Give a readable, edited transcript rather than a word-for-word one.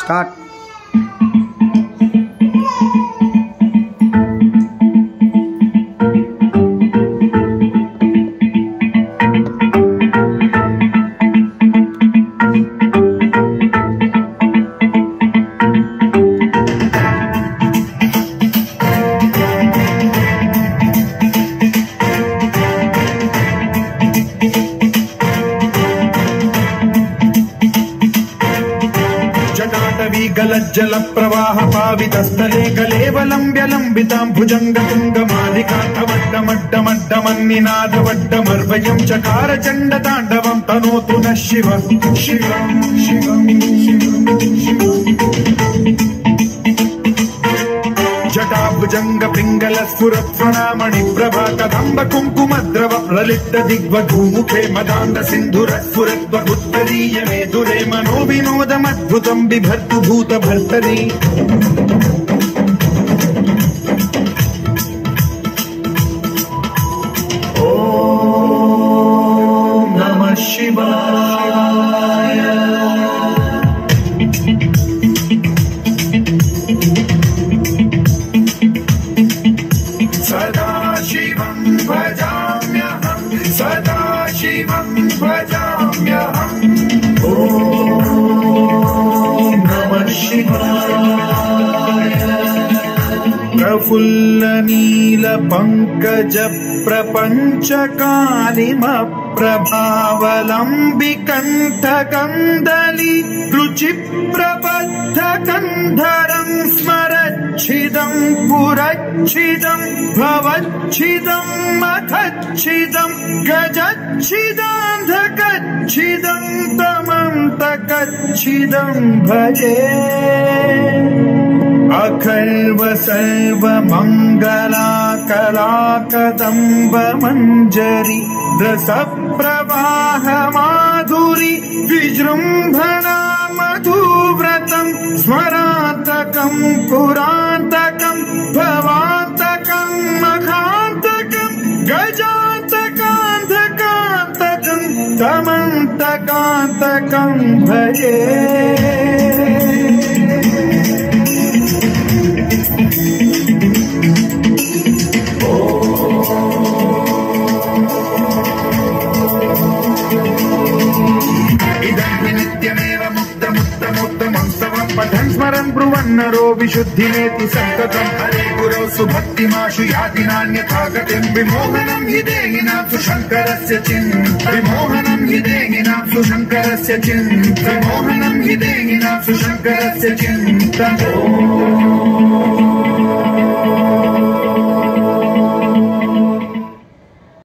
कट जल प्रवाह पावितस्थले कलेवलंब्य लंबितां भुजंगतुंगमालिकान्तवड्डमड्डमड्डमन्निनादवड्डमर्वयं चकार चण्डताण्डवं तनोतु नः शिवः शिवं शिवं जटाभुजंग पिंगल स्फुरत्वणामणि प्रभा कदंब कुंकुमद्रव प्रलिप्त दिग्वधूमुखे मदान्ध सिन्धुर स्फुरत्वगुत्तरीय मेधुरे मनो विनोदमद्भुतं बिभर्तु भूत भर्तरी ओम नमः शिवाय प्रफुल्ल नील पंकज प्रपंच कालिम प्रभावलंबि कंठ कंदली रुचि प्रबद्ध कंधरं स्मरच्छिदं पुरच्छिदं भवच्छिदं मथच्छिदं गजच्छिदान्धकच्छिदं तमन्तकच्छिदं भजे अखर्व सर्व मंगला कला कदंब मंजरी रस प्रवाह माधुरी विजृंभणा मधुव्रतं स्मरान्तकं पुरान्तकं भवान्तकं मखान्तकं गजान्तकान्धकान्तकं तमन्तकान्तकं भजे स्मरन् ब्रुवन्नरो विशुद्धिमेति सन्ततं हरे गुरौ सुभक्तिमाशु याति नान्यथा गतिं विमोहनं हि देहिनां सुशङ्करस्य चिन्ता विमोहनं हि देहिनां सुशङ्करस्य चिन्ता विमोहनं हि देहिनां सुशङ्करस्य चिन्ता।